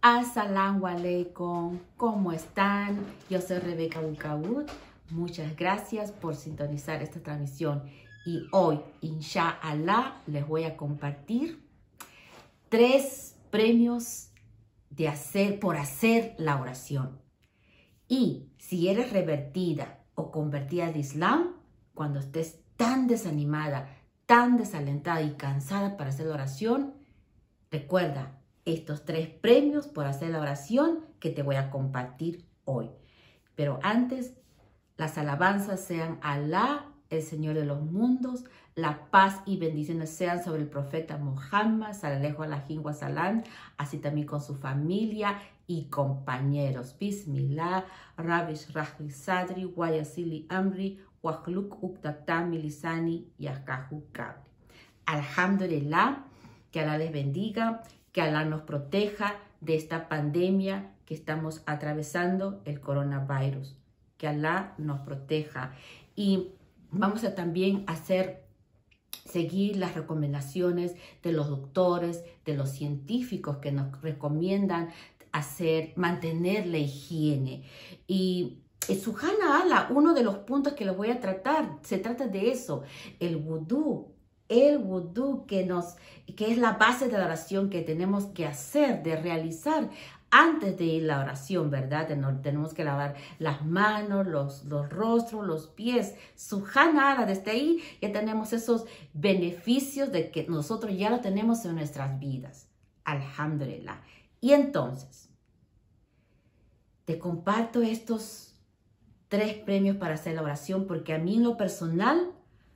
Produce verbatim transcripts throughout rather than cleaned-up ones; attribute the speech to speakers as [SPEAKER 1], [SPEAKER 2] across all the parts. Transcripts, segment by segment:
[SPEAKER 1] Assalamu alaikum, ¿cómo están? Yo soy Rebeca Bucabut. Muchas gracias por sintonizar esta transmisión. Y hoy, inshallah, les voy a compartir tres premios de hacer, por hacer la oración. Y si eres revertida o convertida al Islam, cuando estés tan desanimada, tan desalentada y cansada para hacer la oración, recuerda estos tres premios por hacer la oración que te voy a compartir hoy. Pero antes, las alabanzas sean a Alá, el Señor de los mundos, la paz y bendiciones sean sobre el profeta Muhammad, sallallahu alaihi wa sallam, así también con su familia y compañeros. Bismillah, Rabbi shrah li sadri, wa yassir li amri, wa hluk uqdatam min lisani yafqahu qawli. Alhamdulillah, que Alá les bendiga, que Alá nos proteja de esta pandemia que estamos atravesando, el coronavirus. Que Alá nos proteja. Y vamos a también hacer, seguir las recomendaciones de los doctores, de los científicos que nos recomiendan hacer, mantener la higiene. Y Subhana Allah, uno de los puntos que les voy a tratar, se trata de eso, el vudú. El vudú que, nos, que es la base de la oración que tenemos que hacer, de realizar antes de ir a la oración, ¿verdad? Tenemos que lavar las manos, los, los rostros, los pies. Subhana, desde ahí ya tenemos esos beneficios de que nosotros ya lo tenemos en nuestras vidas. Alhamdulillah. Y entonces, te comparto estos tres premios para hacer la oración porque a mí en lo personal,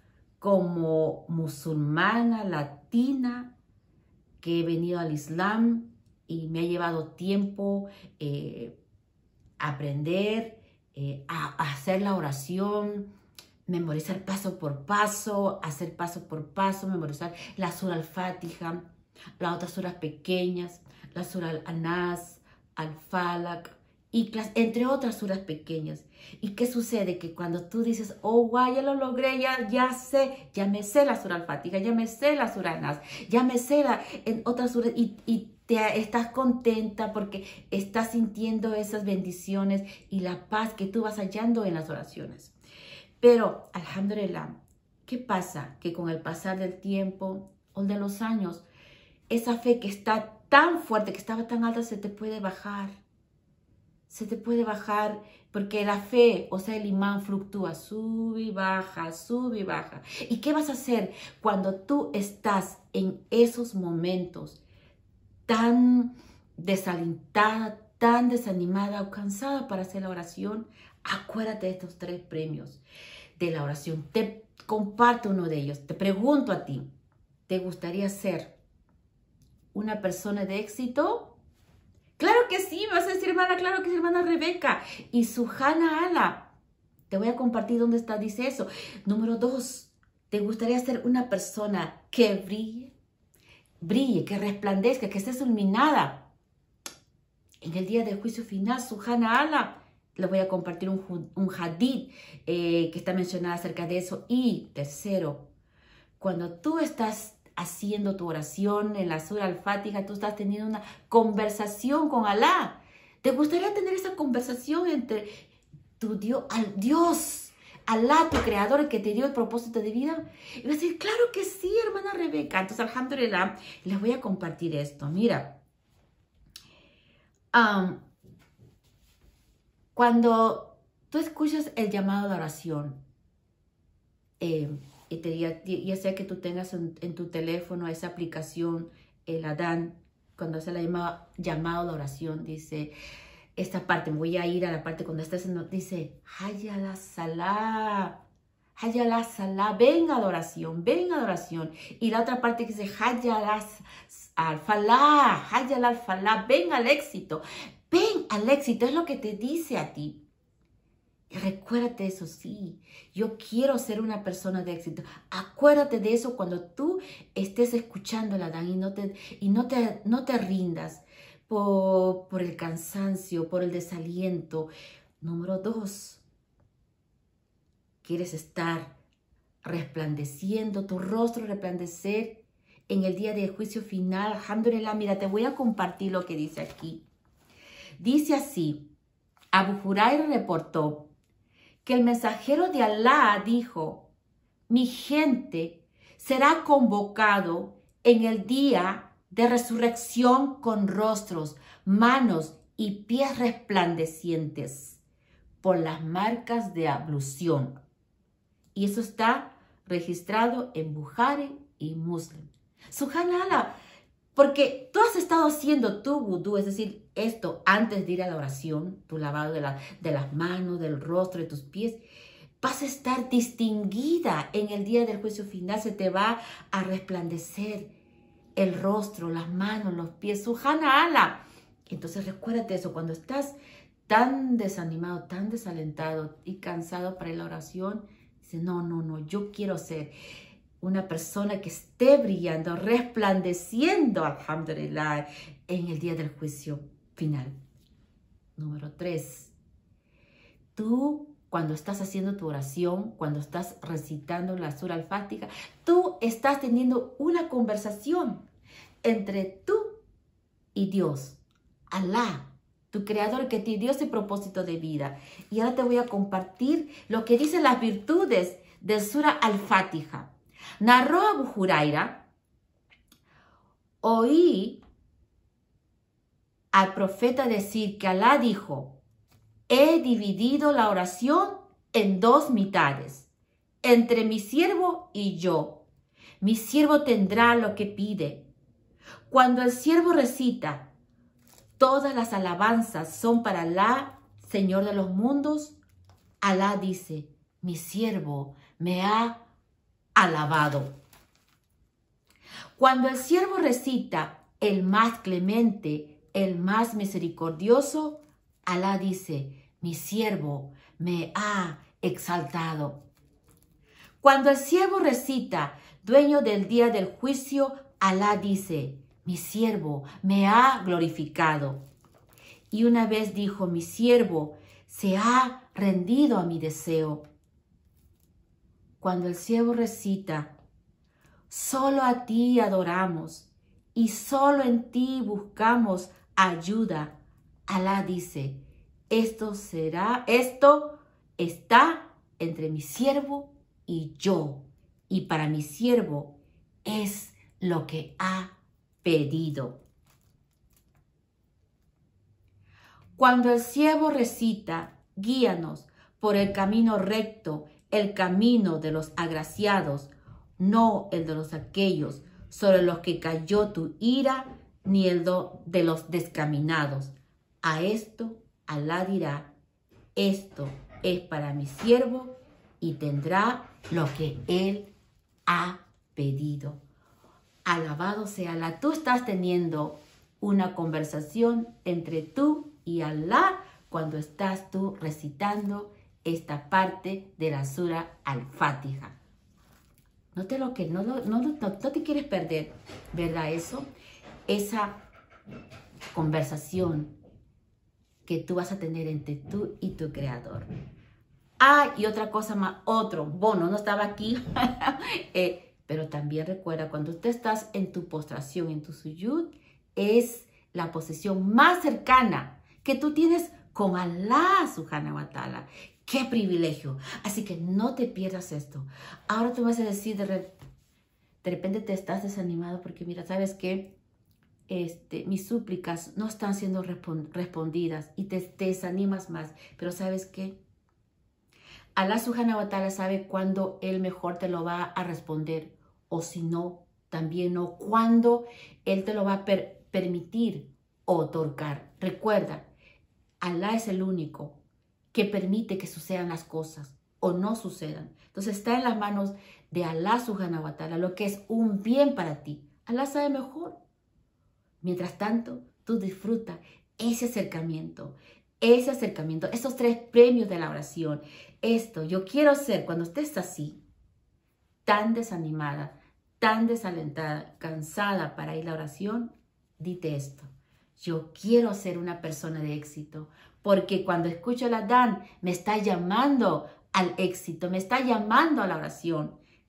[SPEAKER 1] como musulmana latina que he venido al Islam y me ha llevado tiempo eh, aprender eh, a, a hacer la oración, memorizar paso por paso, hacer paso por paso, memorizar la sura al-Fatiha, las otras suras pequeñas, la sura al-Anas, al-Falak, y entre otras suras pequeñas. ¿Y qué sucede? Que cuando tú dices, oh, guay, ya lo logré, ya, ya sé, ya me sé la sura al-Fatiha, ya me sé la sura al-Nas, ya me sé la, en otras suras, y, y te, estás contenta porque estás sintiendo esas bendiciones y la paz que tú vas hallando en las oraciones. Pero, alhamdulillah, ¿qué pasa? Que con el pasar del tiempo o de los años, esa fe que está tan fuerte, que estaba tan alta, se te puede bajar. Se te puede bajar porque la fe, o sea, el imán fluctúa, sube y baja, sube y baja. ¿Y qué vas a hacer cuando tú estás en esos momentos tan desalentada, tan desanimada o cansada para hacer la oración? Acuérdate de estos tres premios de la oración. Te comparto uno de ellos. Te pregunto a ti, ¿te gustaría ser una persona de éxito? Claro que sí, me vas a decir, hermana, claro que sí, hermana Rebeca. Y Subhana Allah, te voy a compartir dónde está, dice eso. Número dos, ¿te gustaría ser una persona que brille? Brille, que resplandezca, que estés iluminada. En el día del juicio final, Subhana Allah, le voy a compartir un, un hadith eh, que está mencionado acerca de eso. Y tercero, cuando tú estás haciendo tu oración en la sura al-Fatiha, tú estás teniendo una conversación con Alá. ¿Te gustaría tener esa conversación entre tu Dios, al Dios, Alá, tu creador, el que te dio el propósito de vida? Y vas a decir, claro que sí, hermana Rebeca. Entonces, alhamdulillah, les voy a compartir esto. Mira, um, cuando tú escuchas el llamado de oración, eh, y te, ya, ya sea que tú tengas en, en tu teléfono esa aplicación, el Adán, cuando hace la llamada, llamado a la oración, dice, esta parte, me voy a ir a la parte cuando estás en, dice, Hayya la Salah, Hayya la Salah, venga a la oración, venga a la oración. Y la otra parte que dice, Hayya la al Falah, Hayya la Falah, ven al éxito, ven al éxito, es lo que te dice a ti. Y recuérdate de eso, sí, yo quiero ser una persona de éxito. Acuérdate de eso cuando tú estés escuchando el Adán y no te, y no te, no te rindas por, por el cansancio, por el desaliento. Número dos, quieres estar resplandeciendo, tu rostro resplandecer en el día del juicio final. Alhamdulillah, mira, te voy a compartir lo que dice aquí. Dice así: Abu Huraira reportó que el mensajero de Alá dijo: mi gente será convocado en el día de resurrección con rostros, manos y pies resplandecientes por las marcas de ablución. Y eso está registrado en Bukhari y Muslim. Subhanallah, porque tú has estado haciendo tu vudú, es decir, esto antes de ir a la oración, tu lavado de, la, de las manos, del rostro, de tus pies, vas a estar distinguida en el día del juicio final. Se te va a resplandecer el rostro, las manos, los pies. Subhanallah. Entonces recuérdate eso, cuando estás tan desanimado, tan desalentado y cansado para ir a la oración, dice, no, no, no, yo quiero ser una persona que esté brillando, resplandeciendo, alhamdulillah, en el día del juicio final. Número tres, tú cuando estás haciendo tu oración, cuando estás recitando la Sura al-Fatiha, tú estás teniendo una conversación entre tú y Dios, Alá, tu creador, que te dio ese propósito de vida. Y ahora te voy a compartir lo que dicen las virtudes del Sura al-Fatiha. Narró Abu Huraira: oí al profeta decir que Alá dijo: he dividido la oración en dos mitades, entre mi siervo y yo. Mi siervo tendrá lo que pide. Cuando el siervo recita: todas las alabanzas son para Alá, Señor de los mundos, Alá dice: mi siervo me ha alabado. Cuando el siervo recita: el más clemente, el más misericordioso, Alá dice: mi siervo me ha exaltado. Cuando el siervo recita: dueño del día del juicio, Alá dice: mi siervo me ha glorificado. Y una vez dijo: mi siervo se ha rendido a mi deseo. Cuando el siervo recita: solo a ti adoramos y solo en ti buscamos ayuda, Alá dice: esto será, esto está entre mi siervo y yo, y para mi siervo es lo que ha pedido. Cuando el siervo recita: guíanos por el camino recto, el camino de los agraciados, no el de los aquellos sobre los que cayó tu ira, ni el de los descaminados. A esto Alá dirá: esto es para mi siervo y tendrá lo que él ha pedido. Alabado sea Alá. Tú estás teniendo una conversación entre tú y Alá cuando estás tú recitando esta parte de la Sura al-Fatiha. No te lo que no, no, no, no, no te quieres perder, ¿verdad? Eso, esa conversación que tú vas a tener entre tú y tu creador. Ah, y otra cosa más, otro bono, no estaba aquí, eh, pero también recuerda, cuando tú estás en tu postración, en tu suyud, es la posesión más cercana que tú tienes con Alá subhanahu wa ta'ala. ¡Qué privilegio! Así que no te pierdas esto. Ahora tú vas a decir, de, re, de repente te estás desanimado porque mira, ¿sabes qué? Este, mis súplicas no están siendo respond, respondidas y te, te desanimas más. Pero ¿sabes qué? Alá subhanahu wa ta'ala sabe cuándo Él mejor te lo va a responder, o si no, también no, cuándo Él te lo va a per, permitir o otorgar. Recuerda, Alá es el único que permite que sucedan las cosas o no sucedan. Entonces está en las manos de Alá subhanahu wa ta'ala lo que es un bien para ti. Alá sabe mejor. Mientras tanto, tú disfruta ese acercamiento, ese acercamiento, esos tres premios de la oración. Esto, yo quiero ser, cuando estés así, tan desanimada, tan desalentada, cansada para ir a la oración, dite esto: yo quiero ser una persona de éxito, porque cuando escucho el adán, me está llamando al éxito, me está llamando a la oración.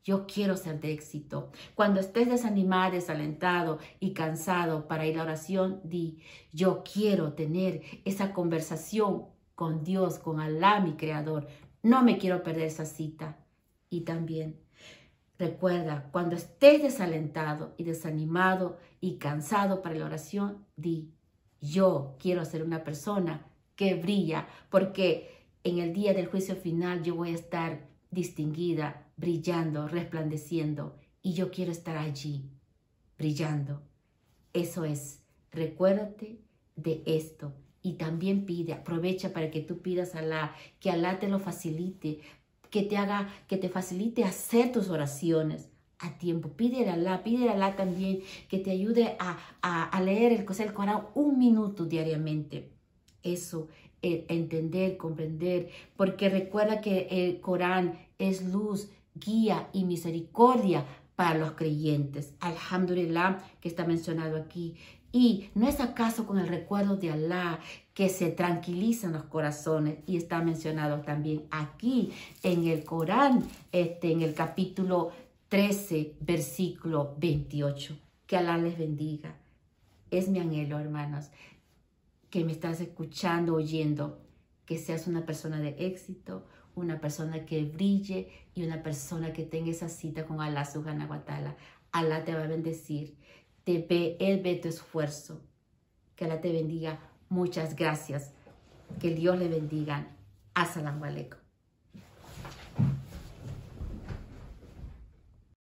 [SPEAKER 1] yo quiero ser de éxito. Cuando estés desanimado, desalentado y cansado para ir a la oración, di, yo quiero tener esa conversación con Dios, con Alá, mi Creador. No me quiero perder esa cita. Y también, recuerda, cuando estés desalentado y desanimado y cansado para la oración, di, yo quiero ser una persona que brilla, porque en el día del juicio final yo voy a estar distinguida, brillando, resplandeciendo, y yo quiero estar allí, brillando. Eso es, recuérdate de esto. Y también pide, aprovecha para que tú pidas a Alá, que Alá te lo facilite, que te haga, que te facilite hacer tus oraciones a tiempo. Pídele a Alá, pídele a Alá también que te ayude a, a, a leer el, el Corán un minuto diariamente. Eso, eh, entender, comprender, porque recuerda que el Corán es luz, guía y misericordia para los creyentes. Alhamdulillah, que está mencionado aquí. Y no es acaso con el recuerdo de Alá que se tranquilizan los corazones, y está mencionado también aquí en el Corán, este, en el capítulo trece, versículo veintiocho. Que Alá les bendiga. Es mi anhelo, hermanos, que me estás escuchando, oyendo, que seas una persona de éxito, una persona que brille y una persona que tenga esa cita con Alá Subhanahu wa Ta'ala. Alá te va a bendecir, te ve, Él ve tu esfuerzo. Que Alá te bendiga. Muchas gracias. Que Dios le bendiga. As-salamu alaykum.